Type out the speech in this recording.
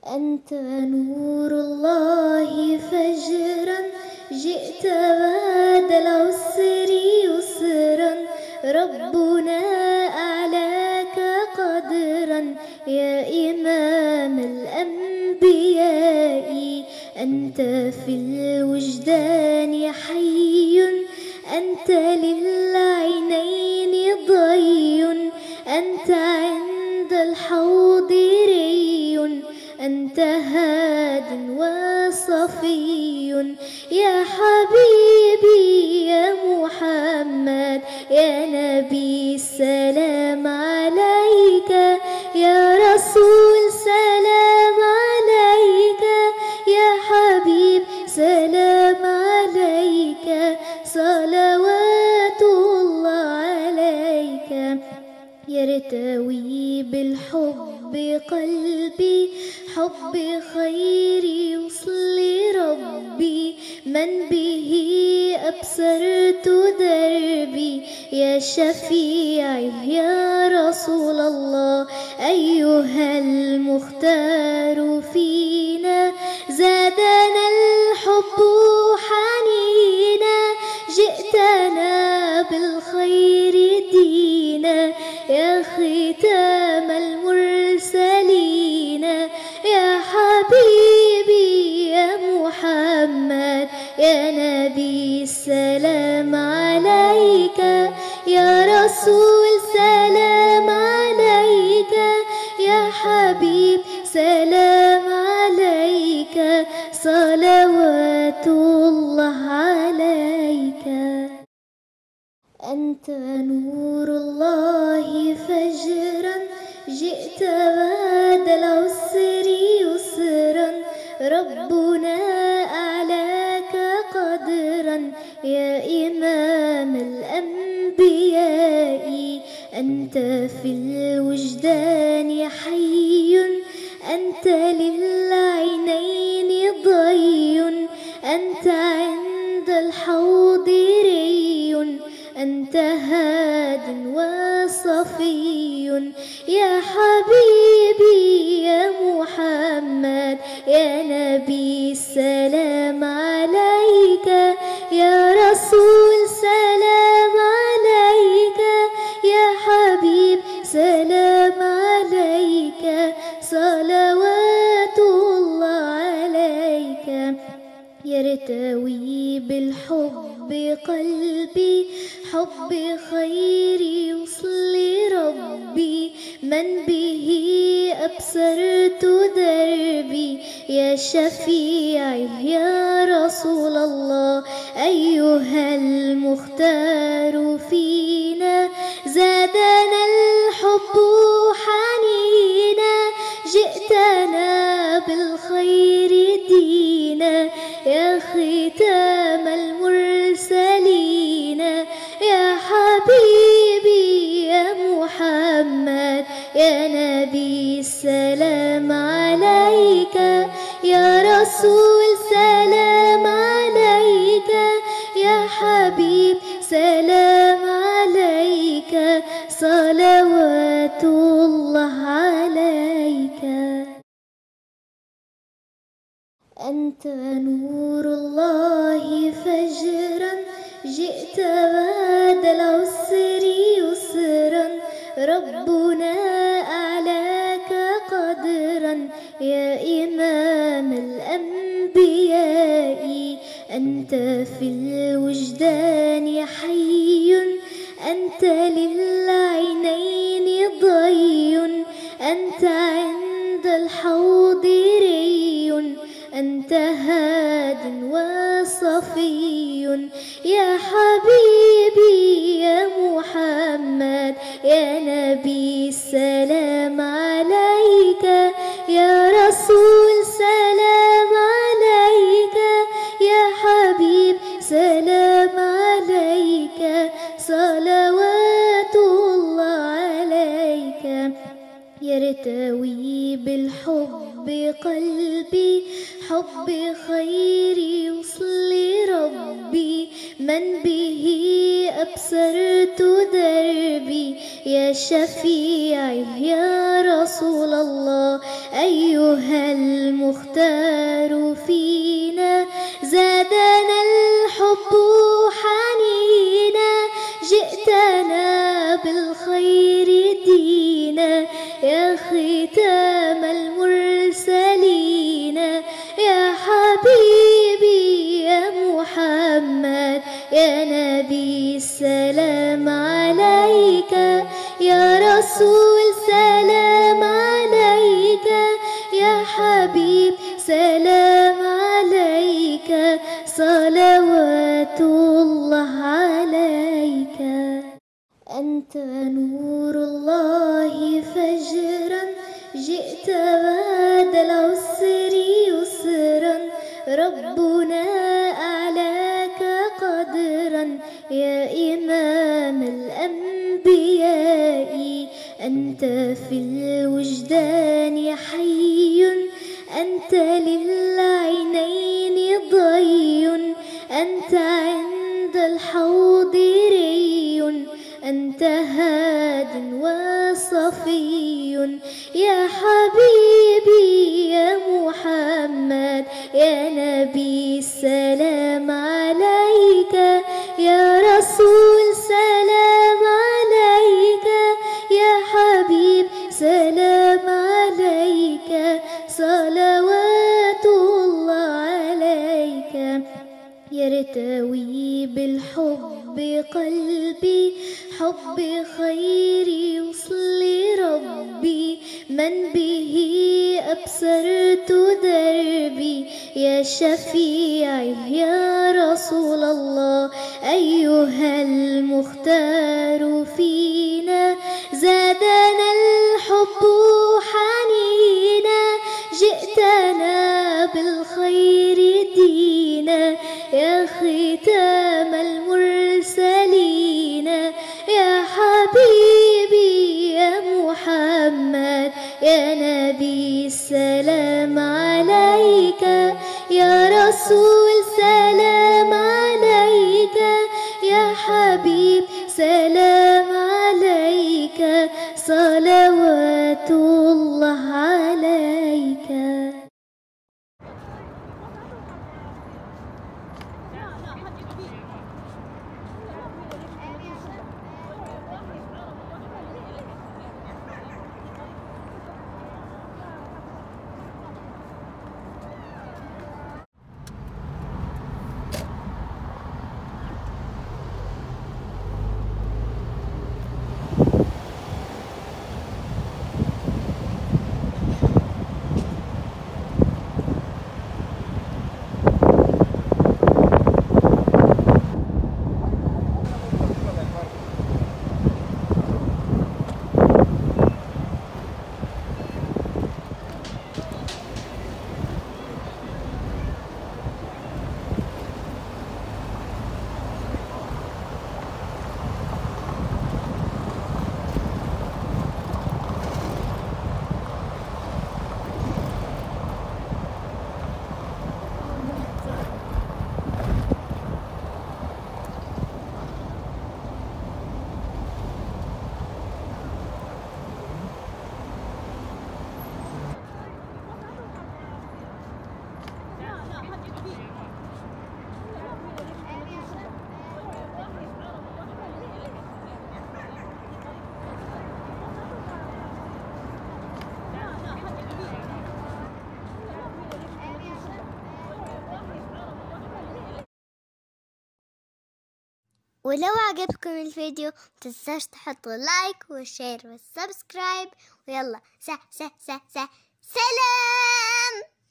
أنت نور الله فجرا جئت بعد العسر يسرا ربنا أعلاك قدرا يا إمام الأنبياء أنت في الوجدان حي أنت للعينين ضي أنت عند الحوض ري أنت هاد وصفي يا حبيبي يا محمد يا نبي السلام عليك يا رسول سلام عليك يا حبيب سلام عليك صلوات الله عليك يرتوي بالحب قلبي حب خير يوصل ربي من به أبصرت دربي يا شفيعي يا رسول الله أيها المختار فينا زادنا الحب حنينا جئتنا بالخير دينا يا ختام المرسلين يا حبيبي يا محمد يا نبي السلام عليك يا رسول سلام عليك يا حبيب سلام عليك صلوات الله عليك أنت نور الله فجرا جئت بعد العسر يسرا ربنا أعلاك قدرا يا إمام الأنبياء أنت في الوجدان حي أنت للعينين ضي أنت عند الحوض ري أنت هاد وصفي يا حبيبي يا محمد يا نبي السلام عليك يا رسول سلام عليك يا حبيب سلام عليك صلوات الله عليك يرتوي بالحب قلبي حب خير يوصل ربي من به أبصرت دربي يا شفيعي يا رسول الله أيها المختار فينا زادنا الحب حنينا جئتنا بالخير دينا يا ختام المرسلين يا حبيبي يا محمد يا نبي السلام عليك يا رسول سلام عليك يا حبيب سلام عليك صلوات الله عليك أنت نور الله فجرا جئت بعد العسر يسرا ربنا أعلاك قدرا يا إمام الأنبياء أنت في الوجدان حي أنت للعينين ضي أنت عند الحوض ري أنت هاد وصفي يا حبيبي يا محمد يا نبي السلام عليك يا رسول سلام عليك يا حبيب سلام عليك صلوات الله عليك يرتوي بالحب قلبي حب خيري وصل ربي من به أبصرت دربي يا شفيعي يا رسول الله أيها المختار فينا زادنا الحب حنينا جئتنا بالخير دينا يا ختام المرسلين يا حبيبي يا محمد يا نبي السلام عليك يا رسول سلام عليك يا حبيب سلام عليك صلوات الله عليك أنت نور الله فجرا جئت بعد العسر يسرا ربنا أعلاك قدرا يا إمام الأنبياء أنت في الوجدان حي أنت للعينين ضي أنت عند الحوض ري أنت هاد وصفي يا حبيبي يا محمد يا نبي السلام عليك يا رسول سلام عليك يا حبيب سلام عليك صلوات الله عليك يرتوي بالحب قلبي حب خيري وصل ربي من به أبصرت دربي يا شفيعي يا رسول الله أيها المختار فينا زادنا الحب حنينا جئتنا بالخير دينا يا ختام المرسلين يا حبيبي يا محمد يا نبي السلام عليك يا رسول سلام عليك يا حبيب سلام عليك صلوات الله عليك ولو عجبكم الفيديو متنساش تحطوا لايك وشير والسبسكرايب ويلا سلام.